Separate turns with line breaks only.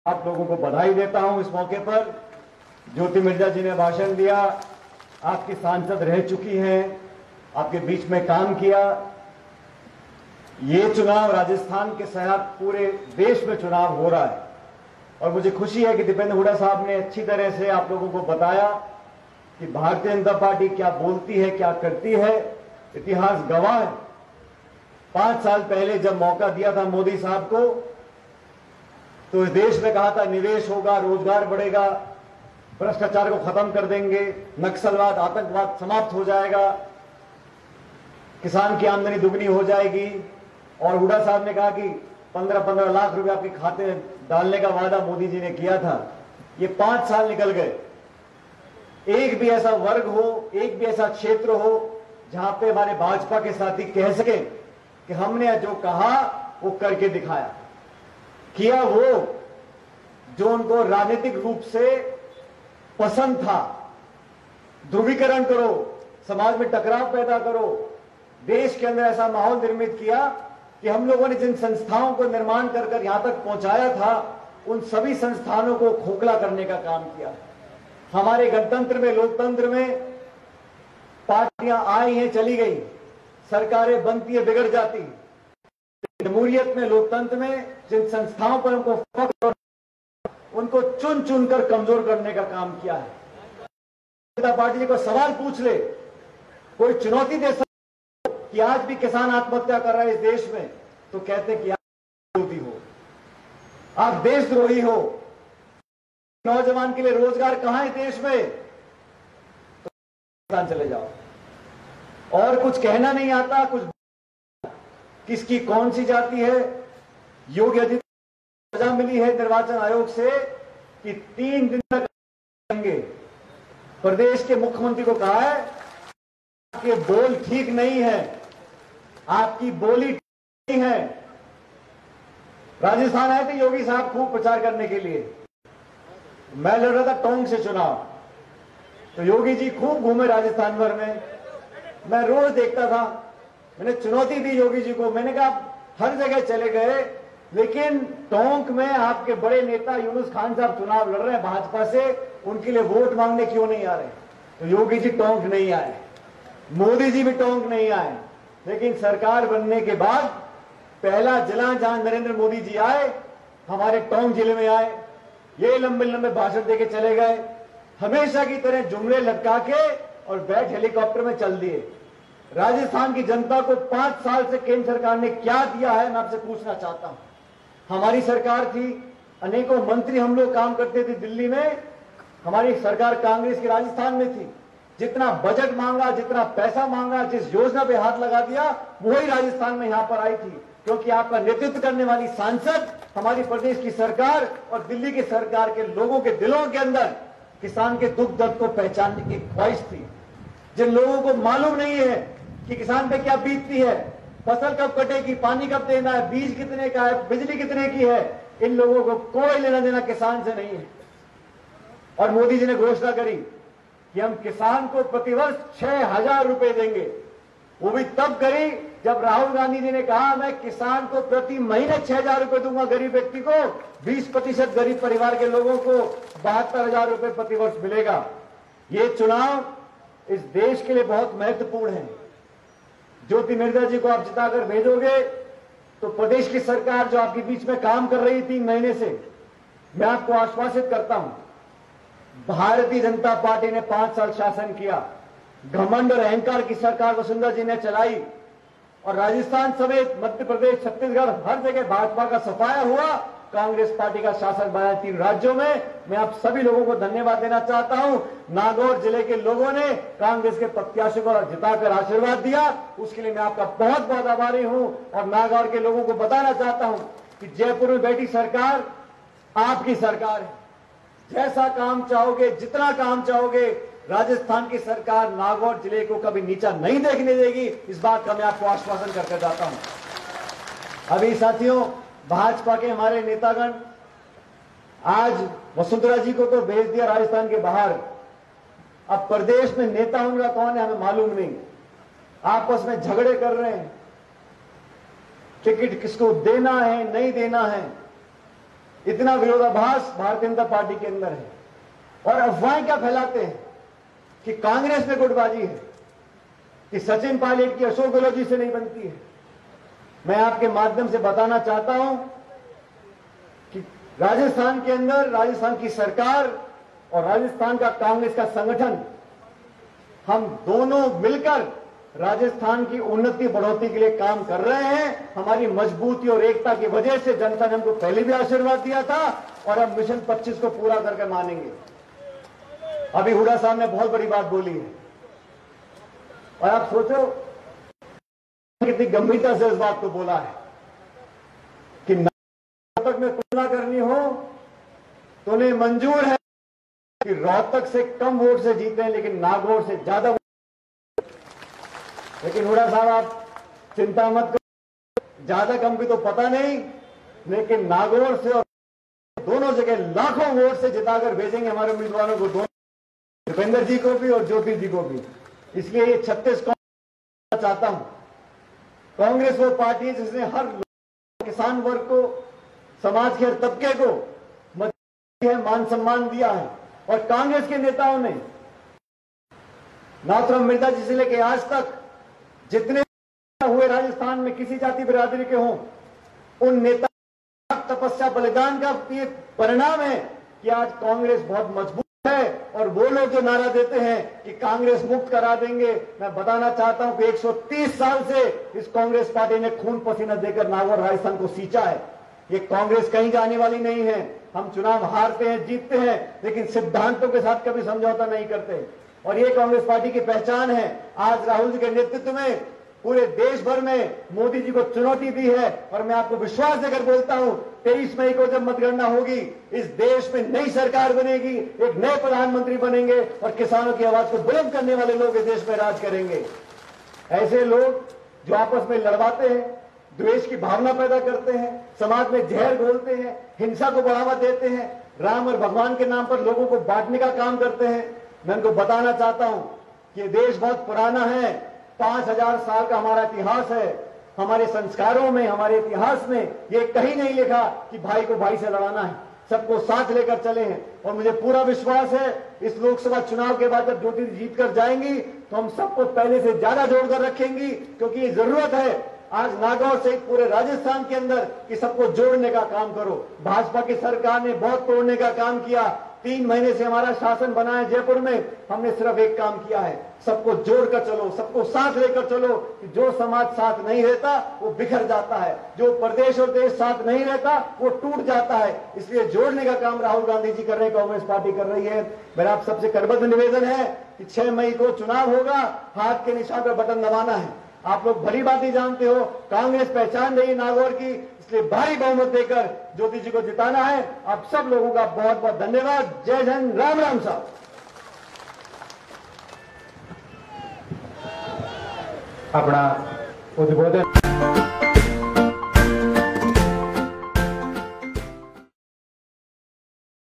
आप लोगों को बधाई देता हूं। इस मौके पर ज्योति मिर्जा जी ने भाषण दिया, आपकी सांसद रह चुकी हैं, आपके बीच में काम किया। ये चुनाव राजस्थान के साथ पूरे देश में चुनाव हो रहा है और मुझे खुशी है कि दीपेंद्र हुड्डा साहब ने अच्छी तरह से आप लोगों को बताया कि भारतीय जनता पार्टी क्या बोलती है, क्या करती है। इतिहास गवाह है। 5 साल पहले जब मौका दिया था मोदी साहब को, तो इस देश में कहा था निवेश होगा, रोजगार बढ़ेगा, भ्रष्टाचार को खत्म कर देंगे, नक्सलवाद, आतंकवाद समाप्त हो जाएगा, किसान की आमदनी दुगनी हो जाएगी। और हुड्डा साहब ने कहा कि 15-15 लाख रुपए आपके खाते में डालने का वादा मोदी जी ने किया था। ये 5 साल निकल गए। एक भी ऐसा वर्ग हो, एक भी ऐसा क्षेत्र हो जहां पे हमारे भाजपा के साथी कह सके कि हमने जो कहा वो करके दिखाया। किया वो जो उनको राजनीतिक रूप से पसंद था। ध्रुवीकरण करो, समाज में टकराव पैदा करो, देश के अंदर ऐसा माहौल निर्मित किया कि हम लोगों ने जिन संस्थाओं को निर्माण कर यहां तक पहुंचाया था, उन सभी संस्थानों को खोखला करने का काम किया। हमारे गणतंत्र में, लोकतंत्र में पार्टियां आई हैं, चली गई, सरकारें बनती है, बिगड़ जाती। जमहूरियत में, लोकतंत्र में जिन संस्थाओं पर हमको फख्र, उनको चुन चुन कर कमजोर करने का काम किया है। जनता पार्टी को सवाल पूछ ले, कोई चुनौती दे सकता कि आज भी किसान आत्महत्या कर रहा है इस देश में, तो कहते कि आप विरोधी हो, आप देशद्रोही हो, नौजवान के लिए रोजगार कहां है देश में, तो चले जाओ। और कुछ कहना नहीं आता, कुछ किसकी कौन सी जाति है। योगी आदित्यनाथ को सजा मिली है निर्वाचन आयोग से कि 3 दिन तक रहेंगे। प्रदेश के मुख्यमंत्री को कहा है आपके बोल ठीक नहीं है, आपकी बोली ठीक नहीं है। राजस्थान आए थे योगी साहब खूब प्रचार करने के लिए। मैं लड़ रहा था टोंक से चुनाव, तो योगी जी खूब घूमे राजस्थान भर में। मैं रोज देखता था, मैंने चुनौती दी योगी जी को। मैंने कहा हर जगह चले गए, लेकिन टोंक में आपके बड़े नेता यूनुस खान साहब चुनाव लड़ रहे हैं भाजपा से, उनके लिए वोट मांगने क्यों नहीं आ रहे? तो योगी जी टोंक नहीं आए, मोदी जी भी टोंक नहीं आए। लेकिन सरकार बनने के बाद पहला जिला जहां नरेंद्र मोदी जी आए, हमारे टोंक जिले में आए। ये लंबे लंबे भाषण देके चले गए, हमेशा की तरह जुमले लटका के और बैठ हेलीकॉप्टर में चल दिए। राजस्थान की जनता को 5 साल से केंद्र सरकार ने क्या दिया है, मैं आपसे पूछना चाहता हूं। हमारी सरकार थी, अनेकों मंत्री हम लोग काम करते थे दिल्ली में। हमारी सरकार कांग्रेस की राजस्थान में थी। जितना बजट मांगा, जितना पैसा मांगा, जिस योजना पे हाथ लगा दिया, वही राजस्थान में यहां पर आई थी। क्योंकि आपका नेतृत्व करने वाली सांसद, हमारी प्रदेश की सरकार और दिल्ली की सरकार के लोगों के दिलों के अंदर किसान के दुख दर्द को पहचानने की ख्वाहिश थी। जिन लोगों को मालूम नहीं है कि किसान पे क्या बीतती है, फसल कब कटेगी, पानी कब देना है, बीज कितने का है, बिजली कितने की है, इन लोगों को कोई लेना देना किसान से नहीं है। और मोदी जी ने घोषणा करी कि हम किसान को प्रतिवर्ष 6,000 रुपए देंगे। वो भी तब करी जब राहुल गांधी जी ने कहा मैं किसान को प्रति महीने 6,000 रुपए दूंगा, गरीब व्यक्ति को 20% गरीब परिवार के लोगों को 72,000 रुपए प्रतिवर्ष मिलेगा। ये चुनाव इस देश के लिए बहुत महत्वपूर्ण है। ज्योति मिर्जा जी को आप जिताकर भेजोगे तो प्रदेश की सरकार जो आपके बीच में काम कर रही 3 महीने से, मैं आपको आश्वासित करता हूं, भारतीय जनता पार्टी ने 5 साल शासन किया। घमंड और अहंकार की सरकार वसुंधरा जी ने चलाई और राजस्थान समेत मध्य प्रदेश, छत्तीसगढ़, हर जगह भाजपा का सफाया हुआ। कांग्रेस पार्टी का शासन बना 3 राज्यों में। मैं आप सभी लोगों को धन्यवाद देना चाहता हूं। नागौर जिले के लोगों ने कांग्रेस के प्रत्याशी को जिताकर आशीर्वाद दिया, उसके लिए मैं आपका बहुत बहुत आभारी हूं। और नागौर के लोगों को बताना चाहता हूं कि जयपुर में बैठी सरकार आपकी सरकार है। जैसा काम चाहोगे, जितना काम चाहोगे, राजस्थान की सरकार नागौर जिले को कभी नीचा नहीं देखने देगी। इस बात का मैं आपको आश्वासन करके जाता हूं। अभी साथियों, भाजपा के हमारे नेतागण आज वसुंधरा जी को तो भेज दिया राजस्थान के बाहर। अब प्रदेश में नेता उनका कौन है हमें मालूम नहीं। आपस में झगड़े कर रहे हैं, टिकट किसको देना है, नहीं देना है। इतना विरोधाभास भारतीय जनता पार्टी के अंदर है। और अफवाहें क्या फैलाते हैं कि कांग्रेस में गुटबाजी है, कि सचिन पायलट की अशोक गहलोत जी से नहीं बनती है। मैं आपके माध्यम से बताना चाहता हूं कि राजस्थान के अंदर राजस्थान की सरकार और राजस्थान का कांग्रेस का संगठन, हम दोनों मिलकर राजस्थान की उन्नति बढ़ोतरी के लिए काम कर रहे हैं। हमारी मजबूती और एकता की वजह से जनता ने हमको पहले भी आशीर्वाद दिया था और अब मिशन 25 को पूरा करके मानेंगे। अभी हुड्डा साहब ने बहुत बड़ी बात बोली है और आप सोचो कितनी गंभीरता से इस बात को बोला है कि रोहतक में तुलना करनी हो तो उन्हें मंजूर है कि रोहतक से कम वोट से जीते हैं लेकिन नागौर से ज्यादा वोट। लेकिन हुड्डा साहब आप चिंता मत करो, ज्यादा कम की तो पता नहीं, लेकिन नागौर से और दोनों जगह लाखों वोट से जिताकर भेजेंगे हमारे उम्मीदवारों को, दोनों दीपेंद्र जी को भी और ज्योति जी को भी। इसलिए ये 36 चाहता हूं। कांग्रेस वो पार्टी है जिसने हर किसान वर्ग को, समाज के हर तबके को मदद है, मान सम्मान दिया है। और कांग्रेस के नेताओं ने नाथुराम मिर्जा जी से लेकर आज तक जितने हुए राजस्थान में किसी जाति बिरादरी के हों, उन नेता तपस्या बलिदान का ये परिणाम है कि आज कांग्रेस बहुत मजबूत है। और वो लोग जो नारा देते हैं कि कांग्रेस मुक्त करा देंगे, मैं बताना चाहता हूं कि 130 साल से इस कांग्रेस पार्टी ने खून पसीना देकर नागौर राजस्थान को सींचा है। ये कांग्रेस कहीं जाने वाली नहीं है। हम चुनाव हारते हैं, जीतते हैं, लेकिन सिद्धांतों के साथ कभी समझौता नहीं करते और ये कांग्रेस पार्टी की पहचान है। आज राहुल जी के नेतृत्व में पूरे देश भर में मोदी जी को चुनौती दी है और मैं आपको विश्वास देकर बोलता हूं 23 मई को जब मतगणना होगी, इस देश में नई सरकार बनेगी, एक नए प्रधानमंत्री बनेंगे और किसानों की आवाज को बुलंद करने वाले लोग इस देश में राज करेंगे। ऐसे लोग जो आपस में लड़वाते हैं, द्वेष की भावना पैदा करते हैं, समाज में जहर घोलते हैं, हिंसा को बढ़ावा देते हैं, राम और भगवान के नाम पर लोगों को बांटने का काम करते हैं, मैं उनको बताना चाहता हूं कि ये देश बहुत पुराना है। 5000 साल का हमारा इतिहास है। हमारे संस्कारों में, हमारे इतिहास में ये कहीं नहीं लिखा कि भाई को भाई से लड़ाना है, सबको साथ लेकर चले हैं। और मुझे पूरा विश्वास है इस लोकसभा चुनाव के बाद जब ज्योति जीत कर जाएंगी तो हम सबको पहले से ज्यादा जोड़कर रखेंगी, क्योंकि ये जरूरत है आज नागौर से पूरे राजस्थान के अंदर कि सबको जोड़ने का काम करो। भाजपा की सरकार ने बहुत तोड़ने का काम किया। 3 महीने से हमारा शासन बना है जयपुर में, हमने सिर्फ एक काम किया है, सबको जोड़कर चलो, सबको साथ लेकर चलो। कि जो समाज साथ नहीं रहता वो बिखर जाता है, जो प्रदेश और देश साथ नहीं रहता वो टूट जाता है। इसलिए जोड़ने का काम राहुल गांधी जी कर रहे हैं, कांग्रेस पार्टी कर रही है। मेरा आप सबसे करबद्ध निवेदन है कि 6 मई को चुनाव होगा, हाथ के निशान पर बटन दबाना है। आप लोग भली बात ही जानते हो कांग्रेस पहचान रही है नागौर की, इसलिए भारी बहुमत देकर ज्योति जी को जिताना है। आप सब लोगों का बहुत बहुत धन्यवाद। जय हिंद, राम राम साहब।
अपना उद्बोधन